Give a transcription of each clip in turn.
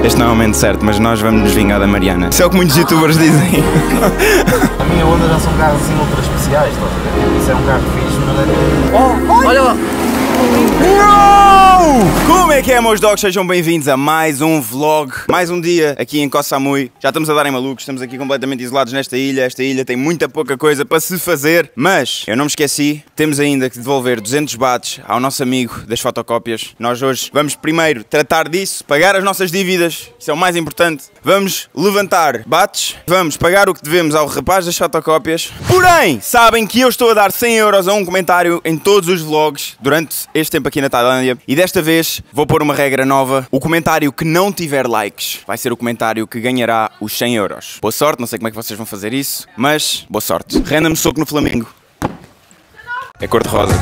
Este não é o momento certo, mas nós vamos nos vingar da Mariana. Isso é o que muitos youtubers dizem. A minha onda já são carros assim ultra especiais, estás a ver? Isso é um carro fixe, mas é... Olha lá! Uou! Como é que é, meus dogs? Sejam bem-vindos a mais um vlog, mais um dia aqui em Koh Samui. Já estamos a dar em malucos, estamos aqui completamente isolados nesta ilha. Esta ilha tem muita pouca coisa para se fazer, mas eu não me esqueci, temos ainda que devolver 200 bahts ao nosso amigo das fotocópias. Nós hoje vamos primeiro tratar disso, pagar as nossas dívidas, isso é o mais importante. Vamos levantar bahts, vamos pagar o que devemos ao rapaz das fotocópias. Porém, sabem que eu estou a dar 100 euros a um comentário em todos os vlogs durante este tempo aqui na Tailândia, e desta vez vou pôr uma regra nova: o comentário que não tiver likes vai ser o comentário que ganhará os 100 euros. Boa sorte, não sei como é que vocês vão fazer isso, mas boa sorte. Renda-me soco no Flamengo. É cor-de-rosa.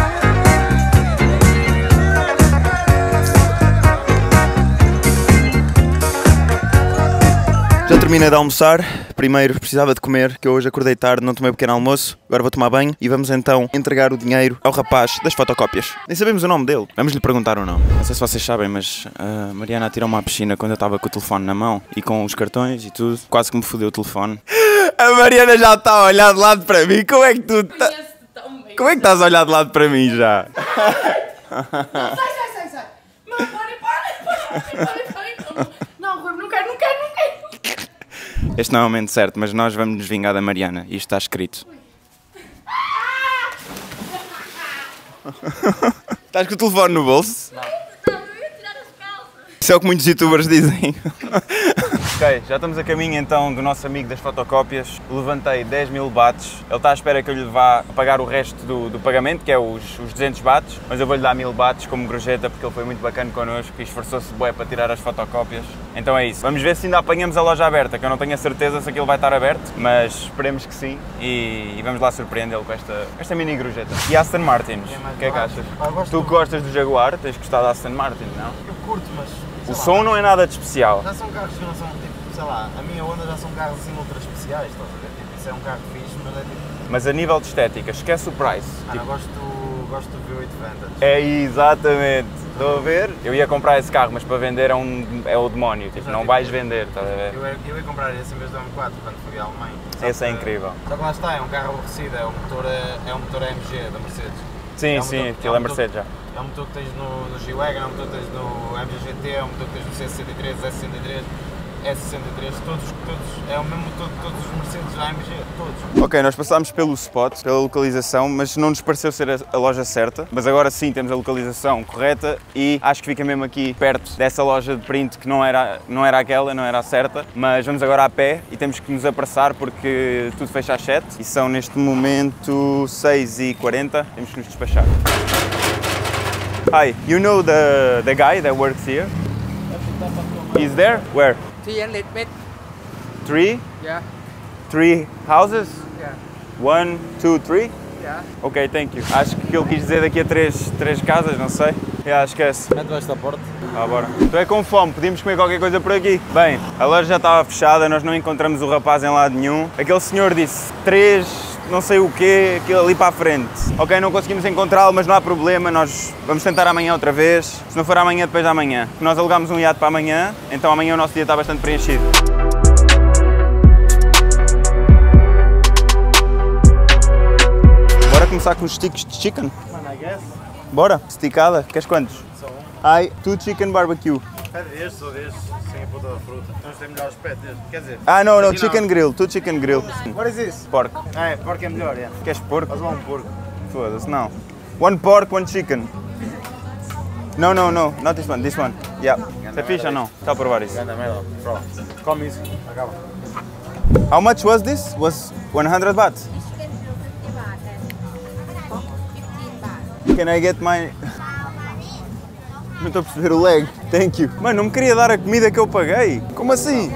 Já terminei de almoçar. Primeiro precisava de comer, que eu hoje acordei tarde, não tomei um pequeno almoço. Agora vou tomar banho e vamos então entregar o dinheiro ao rapaz das fotocópias. Nem sabemos o nome dele. Vamos lhe perguntar o nome. Não sei se vocês sabem, mas a Mariana atirou-me à piscina quando eu estava com o telefone na mão e com os cartões e tudo. Quase que me fodeu o telefone. A Mariana já está a olhar de lado para mim. Como é que tu tá... Como é que estás a olhar de lado para mim já? Não, sai. Não, para. Não, Rui, não quero. Este não é o momento certo, mas nós vamos nos vingar da Mariana. Isto está escrito. Estás com o telefone no bolso? Não, eu ia tirar as calças. Isso é o que muitos youtubers dizem. Ok, já estamos a caminho então do nosso amigo das fotocópias. Levantei 10 mil bahts. Ele está à espera que eu lhe vá pagar o resto do pagamento, que é os 200 bahts. Mas eu vou-lhe dar 1000 bahts como gorjeta, porque ele foi muito bacana connosco e esforçou-se bué para tirar as fotocópias. Então é isso. Vamos ver se ainda apanhamos a loja aberta, que eu não tenho a certeza se aquilo vai estar aberto, mas esperemos que sim. E vamos lá surpreendê-lo com esta mini gorjeta. E Aston Martins, o que é que achas? Tu gostas do Jaguar, tens gostado da Aston Martin, não? Eu curto, mas... O som não é nada de especial. Já são carros que não são, tipo, sei lá, a minha onda já são carros assim ultra especiais, estás a ver? Tipo, isso é um carro fixe, mas é tipo... Mas a nível de estética, esquece o price. Eu gosto do V8 Vantage. É exatamente. Estou a ver? Eu ia comprar esse carro, mas para vender é o demónio. Tipo, não vais vender, estás a ver? Eu ia comprar esse em vez do M4 quando fui à Alemanha. Esse é incrível. Só que lá está, é um carro aborrecido, é um motor AMG da Mercedes. Sim, aquilo é Mercedes já. É um motor que tens no G-Wagon, é um motor que tens no MG GT, é um motor que tens no C63, S63, S63, todos, é o mesmo motor de todos os Mercedes AMG, todos. Ok, nós passámos pelo spot, pela localização, mas não nos pareceu ser a loja certa. Mas agora sim temos a localização correta e acho que fica mesmo aqui perto dessa loja de print que não era a certa. Mas vamos agora a pé e temos que nos apressar porque tudo fecha às 7 e são neste momento 6h40, temos que nos despachar. Hi, you know the guy that works here? He's there? Where? 300 meters. 3? Yeah. 3 houses? Yeah. 1, 2, 3? Yeah. Ok, thank you. Acho que ele quis dizer daqui a 3 casas, não sei. Esquece. Mete esta porta. Bora. Tu é com fome, podíamos comer qualquer coisa por aqui. Bem, a loja já estava fechada, nós não encontramos o rapaz em lado nenhum. Aquele senhor disse 3... não sei o quê, aquilo ali para a frente. Ok, não conseguimos encontrá-lo, mas não há problema, nós vamos tentar amanhã outra vez. Se não for amanhã, depois de amanhã. Nós alugámos um iate para amanhã, então amanhã o nosso dia está bastante preenchido. Bora começar com os sticks de chicken? Mano, I guess. Bora? Esticada? Queres quantos? Só um. Ai, 2 chicken barbecue. É destes ou destes, sem a ponta da fruta. Então tem melhor aspecto destes. Quer dizer... Não, aqui chicken grill, 2 chicken grill. What is this? Porco. Porco é melhor, é. Queres porco? Faz lá um porco. Foda-se, não. 1 pork, 1 chicken. No, not this one, this one. Yeah. Isso é fixe ou não? Está a provar isso. Ganda merda, prova. Come isso, acaba. How much was this? Was 100 baht? Can I get my... Não estou a perceber o leg. Thank you. Mano, não me queria dar a comida que eu paguei. Como assim?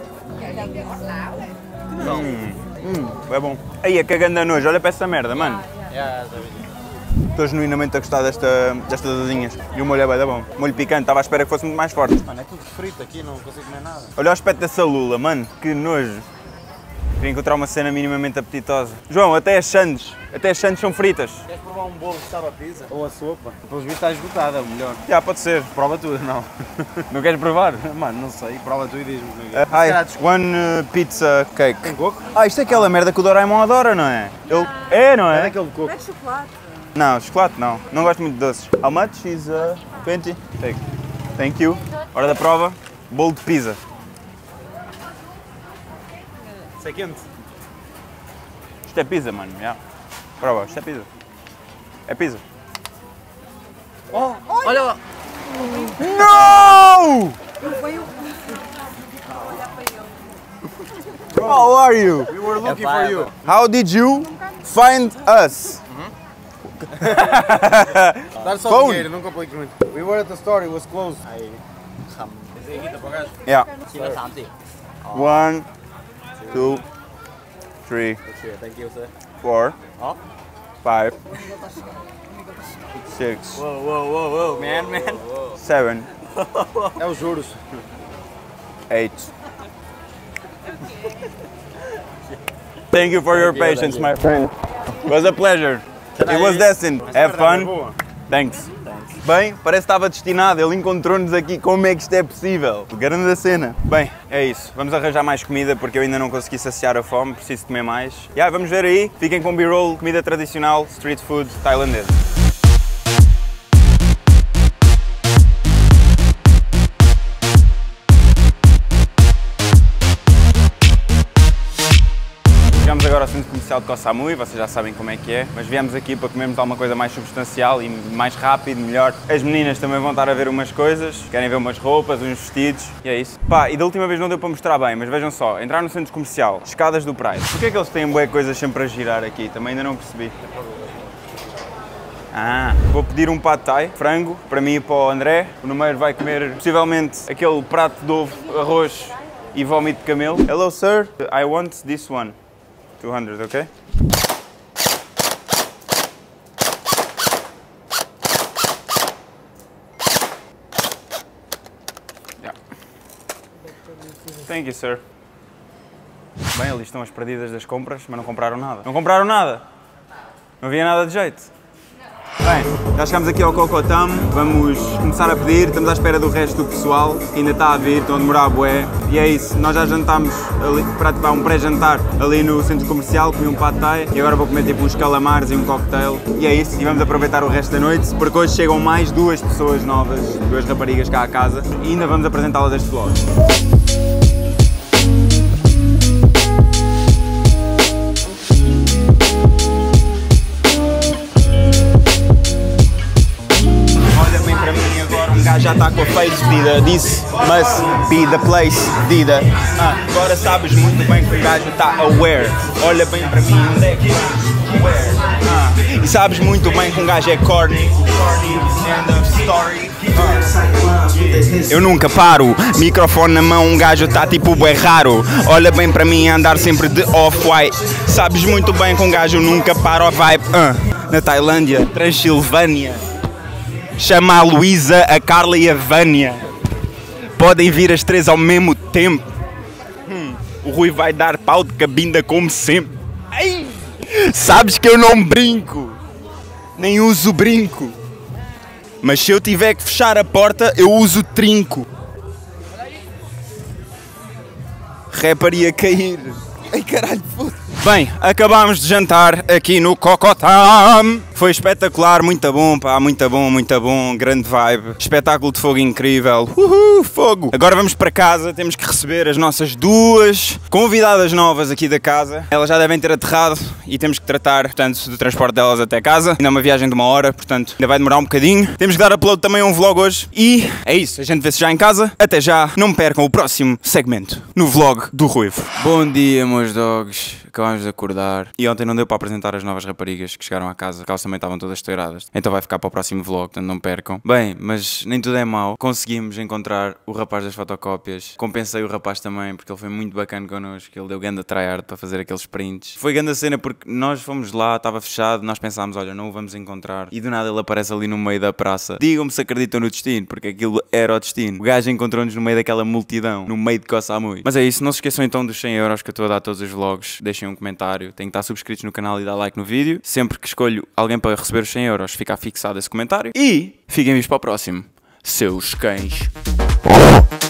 É bom. Aí, a caganda nojo. Olha para essa merda, mano. Estou genuinamente a gostar destas asinhas. E o molho é bem bom. Molho picante, estava à espera que fosse muito mais forte. Mano, é tudo frito aqui, não consigo comer nada. Olha o aspecto dessa lula, mano. Que nojo. Queria encontrar uma cena minimamente apetitosa. João, até as sandes são fritas. Queres provar um bolo que estava a pizza? Ou a sopa? Pelos vistos está esgotada, é o melhor. Já, pode ser. Prova tudo, não. Não queres provar? Mano, não sei. Prova tu e diz-me. Hi, one pizza cake. Tem coco? Ah, isto é aquela merda que o Doraemon adora, não é? Ele... É, não É é? daquele de coco. É chocolate. Não, chocolate não. Não gosto muito de doces. How much is 20? Take. Thank you. Hora da prova. Bolo de pizza. Isso é quente. Isto é pizza, mano. Yeah. Prova, isto é pizza. É pizza. Oh, olha lá. No! Foi o. How are you? We were looking for you. How did you find us? Dá só Phone. dinheiro, não compliques muito. We were at the store, it was closed. Yeah. ชิ้นละ30 1, 2, 3, thank you sir 4, Oh. 5, 6, whoa man 7, É os juros. 8. Thank you for your patience, my friend. It was a pleasure. It was destined. Have fun. Thanks. Bem, parece que estava destinado. Ele encontrou-nos aqui. Como é que isto é possível? Grande da cena. Bem, é isso. Vamos arranjar mais comida porque eu ainda não consegui saciar a fome. Preciso comer mais. Vamos ver aí. Fiquem com B-roll, comida tradicional, street food tailandesa. Chegamos agora ao centro comercial de Koh Samui, vocês já sabem como é que é, mas viemos aqui para comermos alguma coisa mais substancial e mais rápido, melhor. As meninas também vão estar a ver umas coisas, querem ver umas roupas, uns vestidos, e é isso. Pá, e da última vez não deu para mostrar bem, mas vejam só, entrar no centro comercial, escadas do Pride. Porquê é que eles têm boas coisas sempre a girar aqui? Também ainda não percebi. Vou pedir um pad thai, frango, para mim e para o André. O Numeiro vai comer, possivelmente, aquele prato de ovo, arroz e vómito de camelo. Hello, sir. I want this one. 200, okay? Yeah. Thank you, sir. Bem, ali estão as perdidas das compras, mas não compraram nada. Não compraram nada? Não havia nada de jeito? Bem, já chegamos aqui ao Cocotam, vamos começar a pedir, estamos à espera do resto do pessoal, que ainda está a vir, estão a demorar a bué. E é isso, nós já jantámos ali, para um pré-jantar ali no centro comercial, comi um pad thai e agora vou comer tipo uns calamares e um cocktail. E é isso, e vamos aproveitar o resto da noite, porque hoje chegam mais 2 pessoas novas, 2 raparigas cá à casa, e ainda vamos apresentá-las este vlog. Já está com a face Dida, disse must be the place Dida. Agora sabes muito bem que o gajo está aware. Olha bem para mim, onde é que where? E sabes muito bem que um gajo é corny. End of story. Eu nunca paro, microfone na mão, um gajo está tipo bué raro. Olha bem para mim, andar sempre de off-white. Sabes muito bem que um gajo nunca para o vibe. Na Tailândia, Transilvânia. Chama a Luísa, a Carla e a Vânia. Podem vir as 3 ao mesmo tempo. O Rui vai dar pau de cabinda como sempre. Ai, sabes que eu não brinco. Nem uso brinco. Mas se eu tiver que fechar a porta, eu uso trinco. Rapper ia cair. Ai caralho, foda-se. Bem, acabámos de jantar aqui no Cocotam. Foi espetacular, muito bom, pá, muito bom, grande vibe. Espetáculo de fogo incrível. Fogo! Agora vamos para casa, temos que receber as nossas 2 convidadas novas aqui da casa. Elas já devem ter aterrado e temos que tratar, portanto, do transporte delas até casa. Ainda é uma viagem de 1 hora, portanto, ainda vai demorar um bocadinho. Temos que dar upload também a um vlog hoje. E é isso, a gente vê-se já em casa. Até já, não me percam o próximo segmento no vlog do Ruivo. Bom dia, meus dogs. Acabámos de acordar e ontem não deu para apresentar as novas raparigas que chegaram à casa, que elas também também estavam todas estouradas. Então vai ficar para o próximo vlog, portanto não percam. Bem, mas nem tudo é mau. Conseguimos encontrar o rapaz das fotocópias. Compensei o rapaz também, porque ele foi muito bacana connosco. Ele deu ganda tryhard para fazer aqueles prints. Foi ganda cena porque nós fomos lá, estava fechado, nós pensámos, olha, não o vamos encontrar. E do nada ele aparece ali no meio da praça. Digam-me se acreditam no destino, porque aquilo era o destino. O gajo encontrou-nos no meio daquela multidão, no meio de Koh Samui. Mas é isso, não se esqueçam então dos 100 euros que eu estou a dar a todos os vlogs. Deixem um comentário, têm que estar subscritos no canal e dar like no vídeo. Sempre que escolho alguém para receber os 100 euros, fica fixado esse comentário. E fiquem vivos para o próximo, seus cães.